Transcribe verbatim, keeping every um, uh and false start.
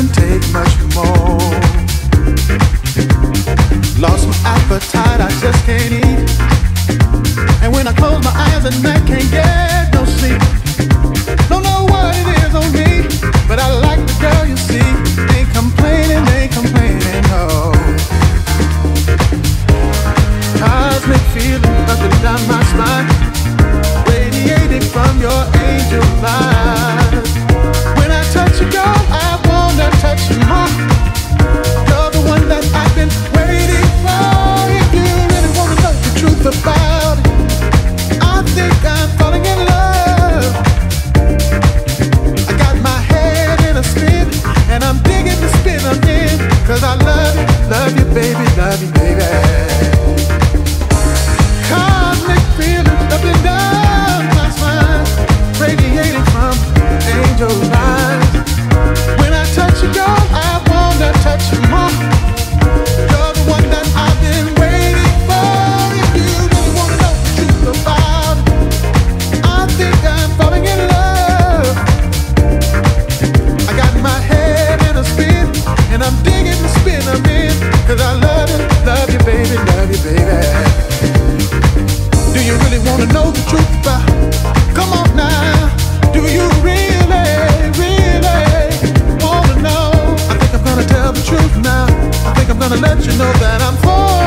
couldn't take much more. Lost my appetite, I just can't eat. And when I close my eyes at night, can't get no sleep. Don't know what it is on me, but I like the girl you see. Ain't complaining, ain't complaining, no. Cosmic feeling up and down my spine, radiating from your angel eyes. When I touch you, girl, I wanna touch you more. You're the one that I've been waiting for. If you really wanna know the truth about it, I think I'm falling in love. I got my head in a spin, and I'm digging the spin I'm in. Cause I love you, love you, baby, love you, baby. Cosmic feeling up and down my spine, radiating from angel eyes. When I touch you, girl, I wanna touch you more. You're the one that I've been waiting for. If you really wanna know the truth about it, I think I'm falling in love. I got my head in a spin, and I'm digging the spin I'm in. Cause I love you, love you, baby, love you, baby. Do you really wanna know the truth about it? Come on now. Do you really, really wanna know? I think I'm gonna tell the truth now. I think I'm gonna let you know that I'm for